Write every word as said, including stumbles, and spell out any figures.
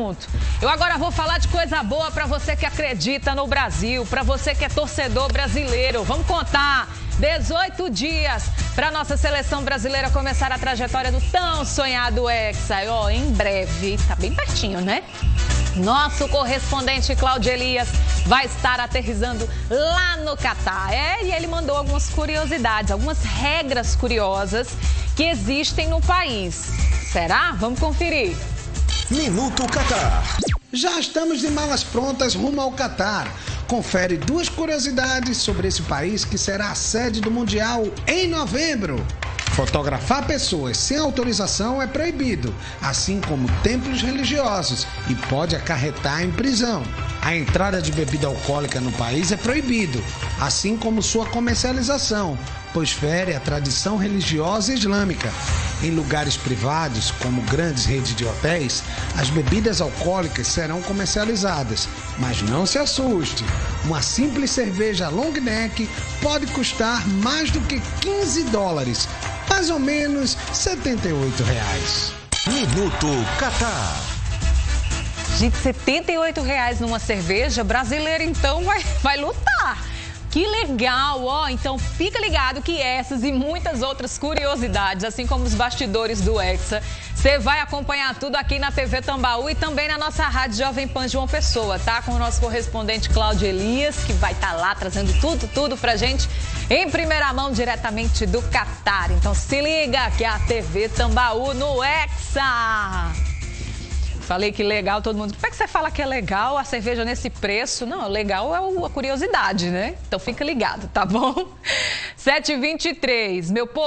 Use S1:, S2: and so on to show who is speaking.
S1: assunto. Eu agora vou falar de coisa boa para você que acredita no Brasil, para você que é torcedor brasileiro. Vamos contar dezoito dias para nossa seleção brasileira começar a trajetória do tão sonhado Hexa. E, ó, em breve, tá bem pertinho, né? Nosso correspondente Cláudio Elias vai estar aterrissando lá no Catar. É, e ele mandou algumas curiosidades, algumas regras curiosas que existem no país. Será? Vamos conferir.
S2: Minuto Catar.
S3: Já estamos de malas prontas rumo ao Catar. Confere duas curiosidades sobre esse país que será a sede do Mundial em novembro. Fotografar pessoas sem autorização é proibido, assim como templos religiosos, e pode acarretar em prisão. A entrada de bebida alcoólica no país é proibido, assim como sua comercialização, pois fere a tradição religiosa islâmica. Em lugares privados, como grandes redes de hotéis, as bebidas alcoólicas serão comercializadas, mas não se assuste. Uma simples cerveja long neck pode custar mais do que quinze dólares, mais ou menos setenta e oito reais.
S2: Minuto Catar.
S1: Gente, setenta e oito reais numa cerveja brasileira, então vai, vai lutar. Que legal, ó, então fica ligado que essas e muitas outras curiosidades, assim como os bastidores do Hexa, você vai acompanhar tudo aqui na T V Tambaú e também na nossa rádio Jovem Pan João Pessoa, tá? Com o nosso correspondente Cláudio Elias, que vai estar lá trazendo tudo, tudo pra gente em primeira mão diretamente do Catar. Então se liga que é a T V Tambaú no Hexa. Falei que legal, todo mundo. Como é que você fala que é legal a cerveja nesse preço? Não, legal é a curiosidade, né? Então fica ligado, tá bom? sete e vinte e três, meu povo.